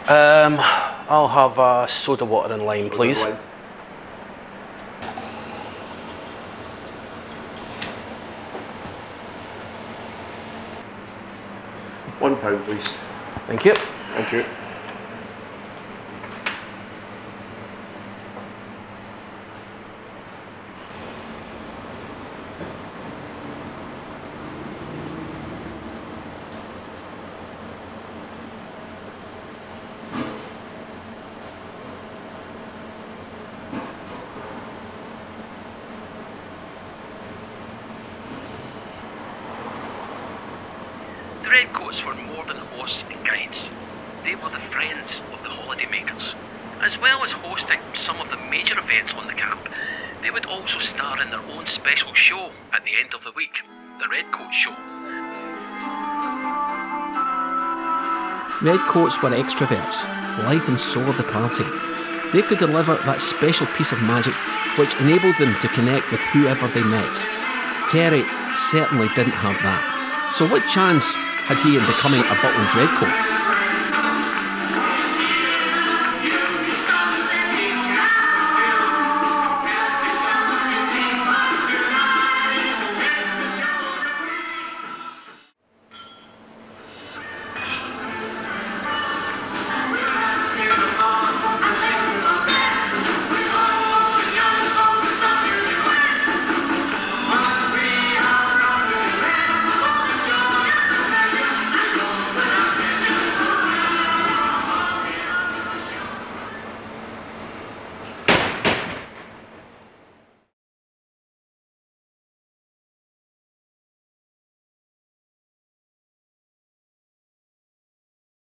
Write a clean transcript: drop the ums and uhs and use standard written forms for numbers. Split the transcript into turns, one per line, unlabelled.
I'll have soda water and lime, please.
Lime. £1, please.
Thank you.
Thank you.
The Redcoats were more than hosts and guides. They were the friends of the holiday makers. As well as hosting some of the major events on the camp, they would also star in their own special show at the end of the week, the Redcoat Show.
Redcoats were extroverts, life and soul of the party. They could deliver that special piece of magic which enabled them to connect with whoever they met. Terry certainly didn't have that. So what chance had he in becoming a Butlins Redcoat?